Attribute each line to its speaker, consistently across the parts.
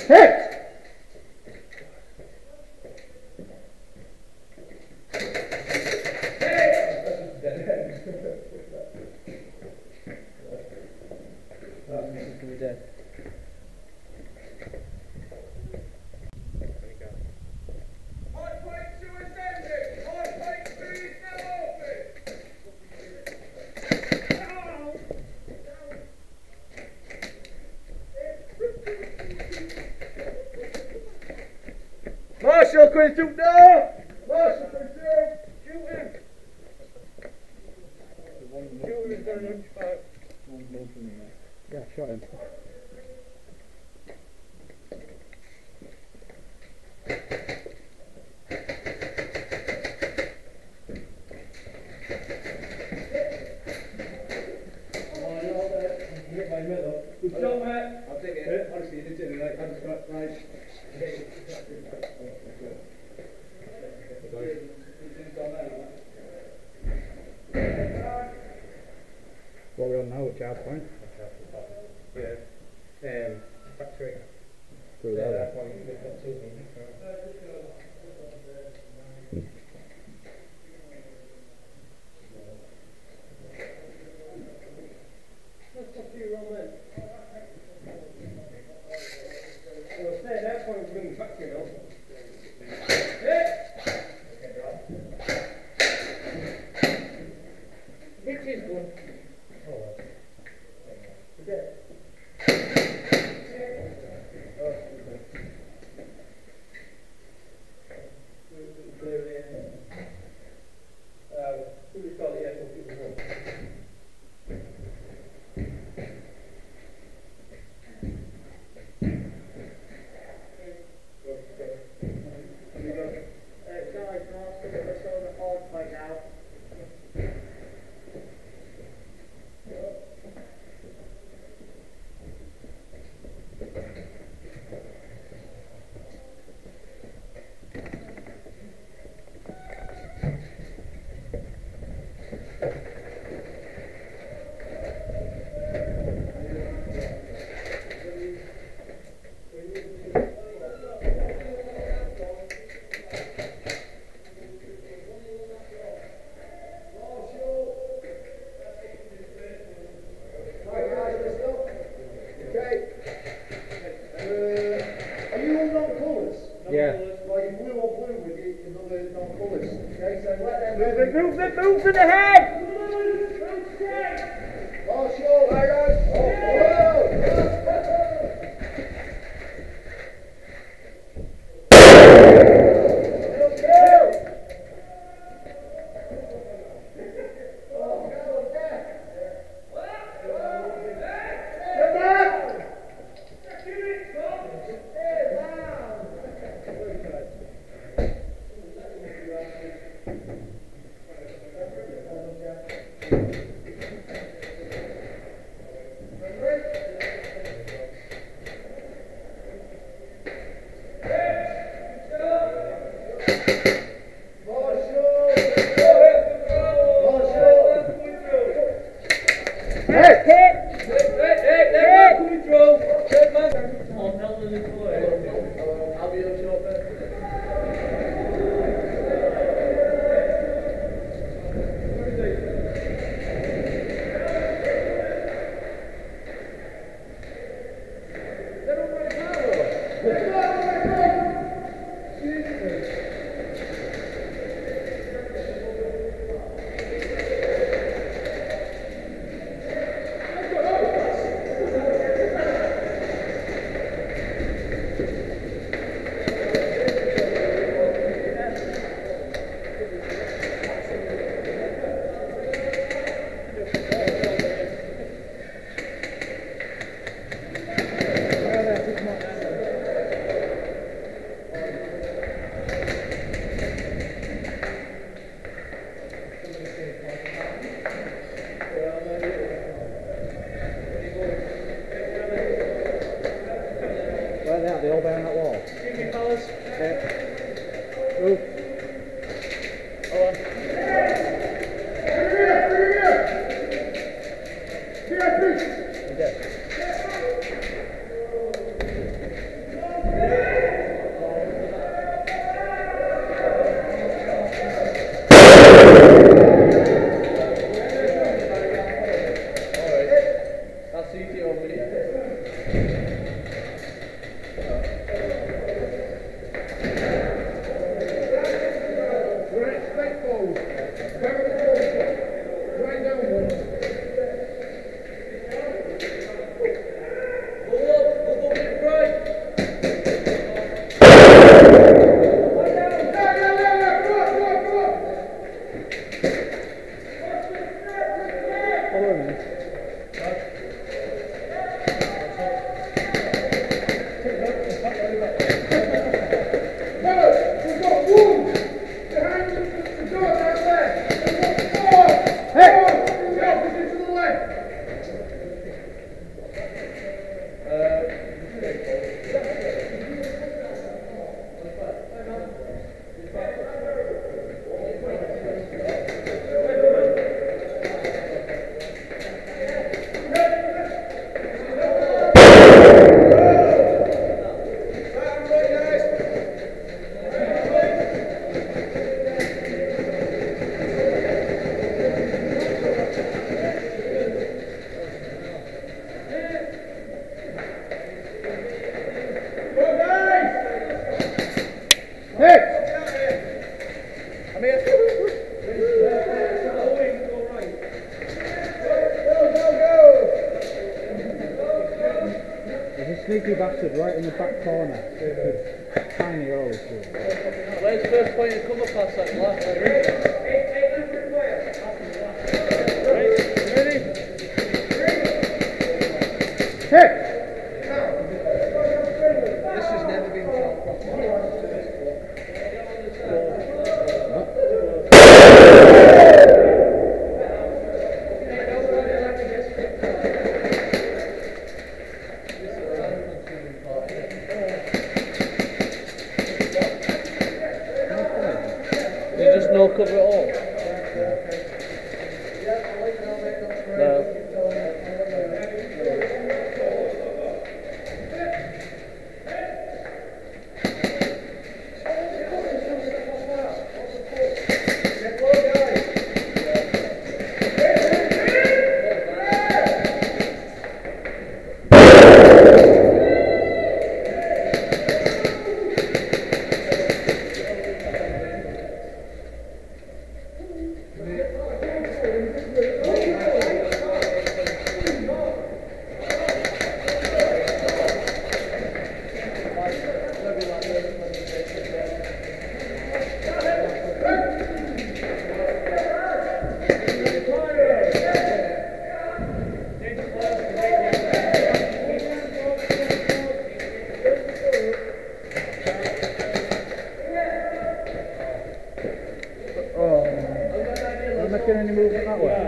Speaker 1: Hit! Marshall coming through there! Marshall coming through! Shoot him! Shoot him, going on spot. Yeah, shot him. Good shot, mate. I'll take it. Honestly, you did it right. I just got right. What are we on now at charge point? Yeah. Factory. Through there. That one, we've got 2 minutes. Let's talk to you, Roman. We'll stay at that point to bring the factory now. Which is one? Oh, okay. Move in the head! Oh, sure, They all behind that wall. Excuse me, fellas. Move. Hold on. Sneaky bastard right in the back corner. Tiny hole.
Speaker 2: Where's first point to cover past that glass? Ready?
Speaker 1: Hit!
Speaker 2: This has never been shot properly. No cover at all? No.
Speaker 1: Making any movement that way?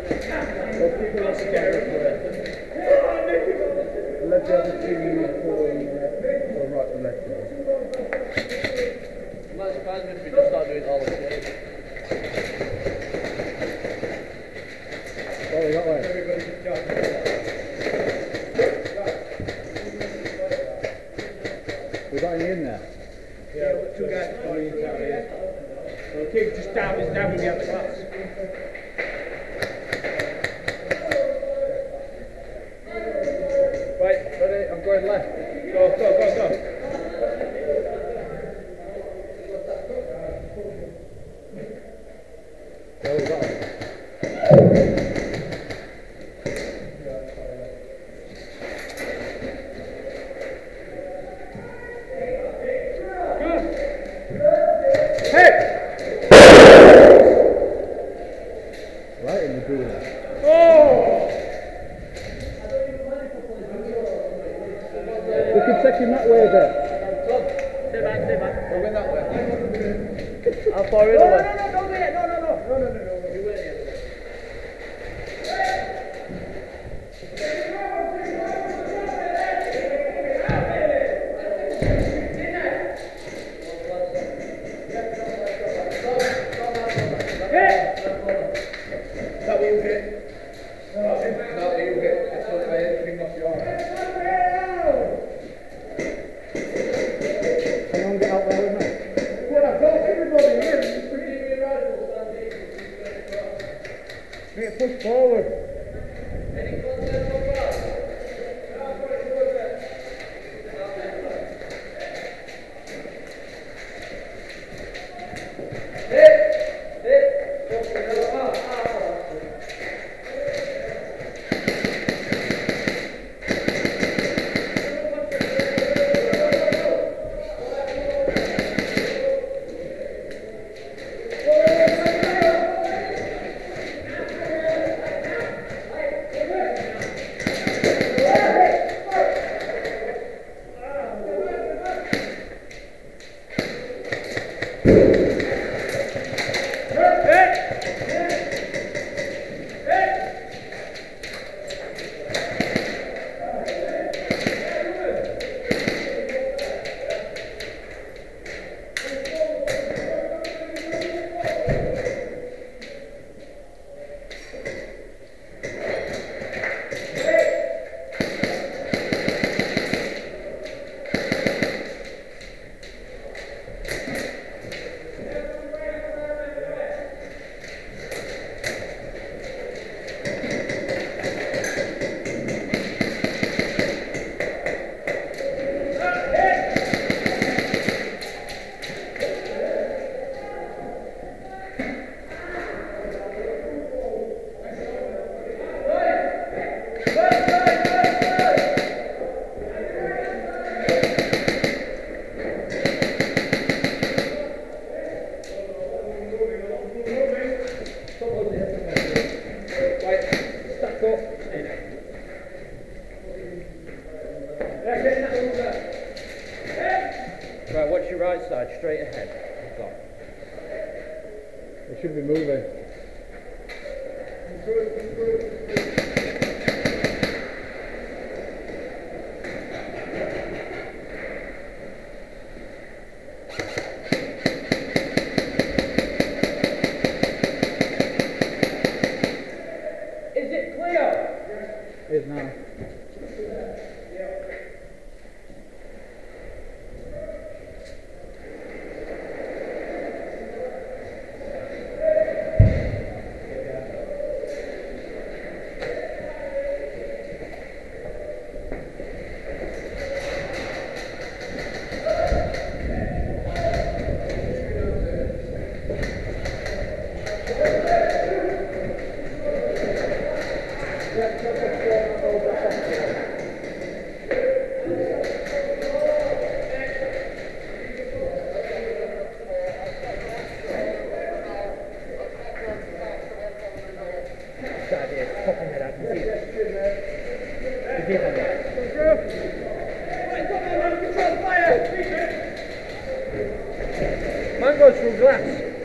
Speaker 3: Let the other two going right and left.
Speaker 2: Might surprise me if we just start doing all of it.
Speaker 1: What we got there? We got any in there?
Speaker 3: Yeah, we've got two guys going in down here. Okay, just down his down the other class. Right, ready? I'm going left. Go.
Speaker 1: There we go. Right in the cooler. We can take him
Speaker 2: outside, straight ahead. Go.
Speaker 1: It should be moving.
Speaker 3: Is it clear?
Speaker 1: It is now.
Speaker 2: Man goes through glass.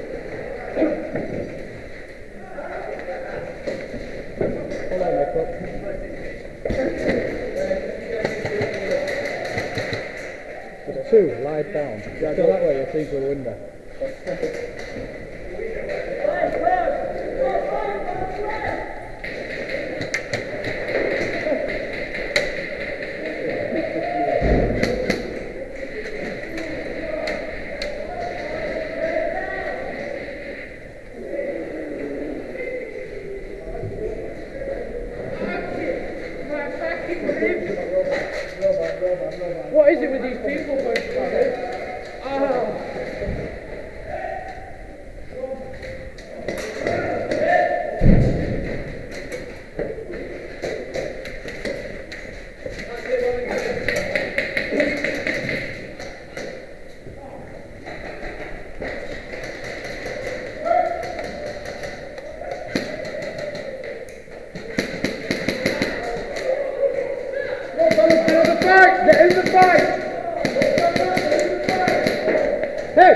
Speaker 1: Hold on, Nick. There's two, lie down. Go that way, you'll see through the window.
Speaker 2: What is it with these people?
Speaker 3: Get in the fight!
Speaker 1: Hey!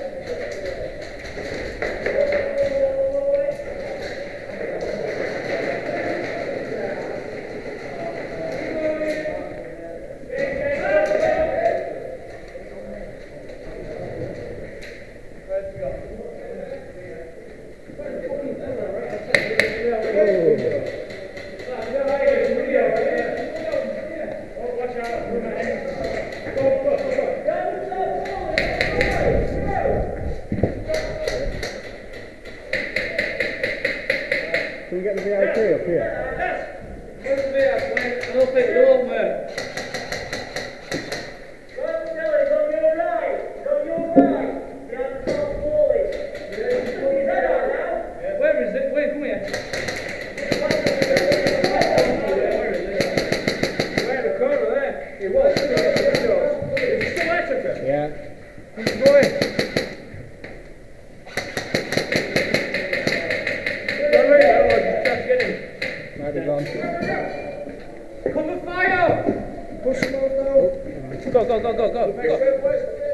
Speaker 1: Can we get the VIP up here?
Speaker 2: Where's the VIP? I don't think they're all there. Where is it? Wait, come here.
Speaker 3: Where the corner there? It was. It's still Africa.
Speaker 1: Yeah.
Speaker 2: Who's going?
Speaker 1: Might be gone.
Speaker 3: Cover fire! Push them out now.
Speaker 2: Go.